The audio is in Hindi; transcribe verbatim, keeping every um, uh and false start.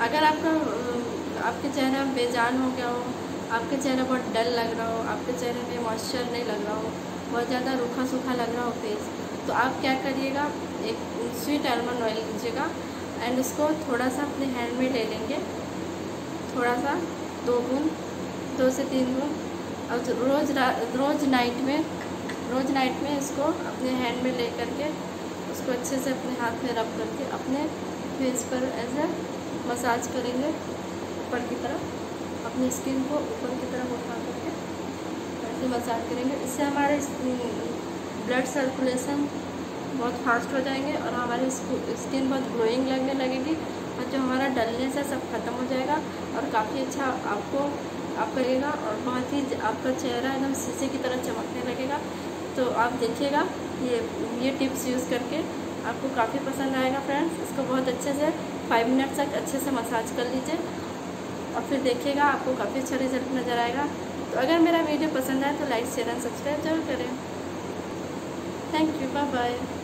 अगर आपका आपके चेहरा बेजान हो गया हो, आपके चेहरा बहुत डल लग रहा हो, आपके चेहरे में मॉइस्चर नहीं लग रहा हो, बहुत ज़्यादा रूखा सूखा लग रहा हो फेस, तो आप क्या करिएगा, एक स्वीट आलमंड ऑयल लीजिएगा एंड उसको थोड़ा सा अपने हैंड में ले लेंगे, थोड़ा सा दो बूंद, दो से तीन बूंद, और रोज़ रोज़ नाइट में रोज़ नाइट में इसको अपने हैंड में ले करके उसको अच्छे से अपने हाथ में रब करके अपने फेस पर ऐसे मसाज करेंगे, ऊपर की तरफ अपनी स्किन को ऊपर की तरफ उठा करके ऐसे मसाज करेंगे। इससे हमारे ब्लड सर्कुलेशन बहुत फास्ट हो जाएंगे और हमारी स्किन बहुत ग्लोइंग लगने लगेगी और जो हमारा डलनेस है सब खत्म हो जाएगा और काफ़ी अच्छा आपको आप करेगा और बहुत ही आपका चेहरा एकदम शीशे की तरह चमकने लगेगा। तो आप देखिएगा ये ये टिप्स यूज़ करके आपको काफ़ी पसंद आएगा फ्रेंड्स। इसको बहुत अच्छे से फाइव मिनट तक अच्छे से मसाज कर लीजिए और फिर देखिएगा आपको काफ़ी अच्छा रिजल्ट नज़र आएगा। तो अगर मेरा वीडियो पसंद आए तो लाइक शेयर एंड सब्सक्राइब जरूर करें। Thank you, bye bye.